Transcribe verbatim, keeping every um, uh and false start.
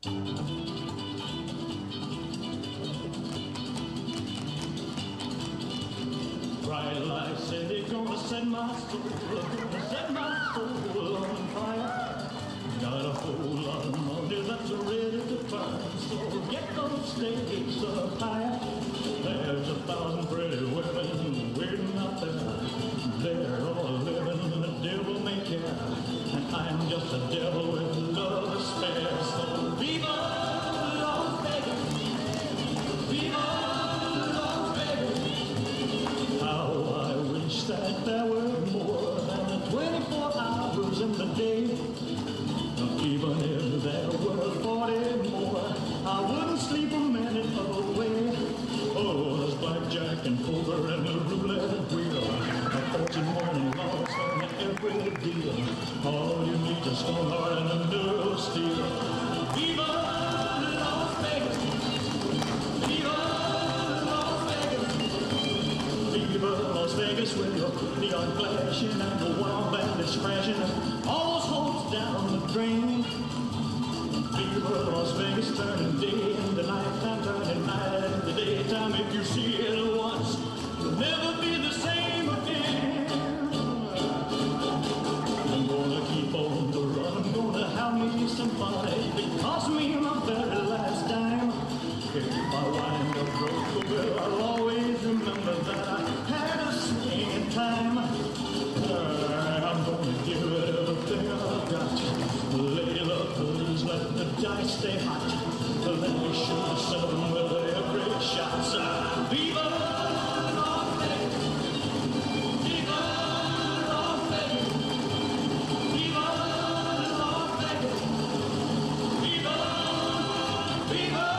Bright lights say they're gonna set my soul, gonna set my soul on fire. Got a whole lot of money that's ready to burn, so get those stakes up higher. There's a thousand pretty women waiting out there. They're all living in a devil-may-care, and I'm just a devil with love to spare. So viva Las Vegas, viva Las Vegas. How I wish that there were more than twenty-four hours in the day. Even if there were forty more, I wouldn't sleep a minute away. Oh, there's blackjack and poker and the roulette wheel, a fortune won and lost on every deal. All you need is strong heart and a nerve of steel. Viva Las Vegas! Viva Las Vegas! Viva Las Vegas, with your neon flashing and the wild bandits crashing, all those hopes down the drain. Viva Las Vegas, turning day into nighttime, turning night into daytime. If you see it once, you'll never be the same again. I'm gonna keep on the run, I'm gonna have me some fun. It cost me my very last dime. If I wind up broke, well, I'll always remember that I had a swinging time. Uh, I'm gonna give it everything I've got. Layla, please let the dice stay hot. Let me shoot seven with every shot. So, viva Las Vegas! Viva Las Vegas! Viva Las Vegas! Viva! Viva!